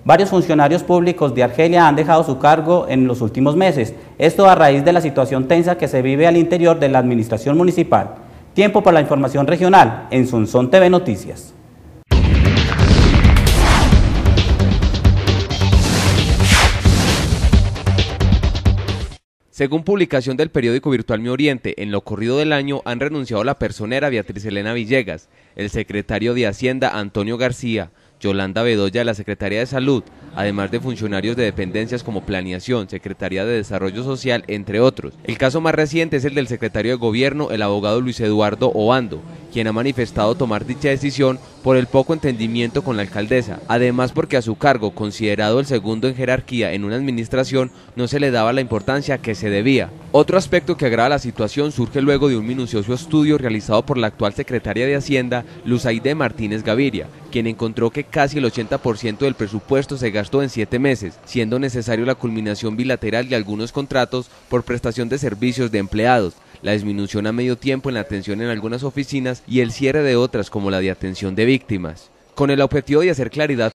Varios funcionarios públicos de Argelia han dejado su cargo en los últimos meses, esto a raíz de la situación tensa que se vive al interior de la administración municipal. Tiempo para la información regional en Sonsón TV Noticias. Según publicación del periódico virtual Mi Oriente, en lo corrido del año han renunciado la personera Beatriz Elena Villegas, el secretario de Hacienda Antonio García, Yolanda Bedoya de la Secretaría de Salud, además de funcionarios de dependencias como Planeación, Secretaría de Desarrollo Social, entre otros. El caso más reciente es el del secretario de Gobierno, el abogado Luis Eduardo Obando, quien ha manifestado tomar dicha decisión por el poco entendimiento con la alcaldesa, además porque a su cargo, considerado el segundo en jerarquía en una administración, no se le daba la importancia que se debía. Otro aspecto que agrava la situación surge luego de un minucioso estudio realizado por la actual secretaria de Hacienda, Luzaide Martínez Gaviria, quien encontró que casi el 80% del presupuesto se gastó en 7 meses, siendo necesario la culminación bilateral de algunos contratos por prestación de servicios de empleados, la disminución a medio tiempo en la atención en algunas oficinas y el cierre de otras como la de atención de víctimas. Con el objetivo de hacer claridad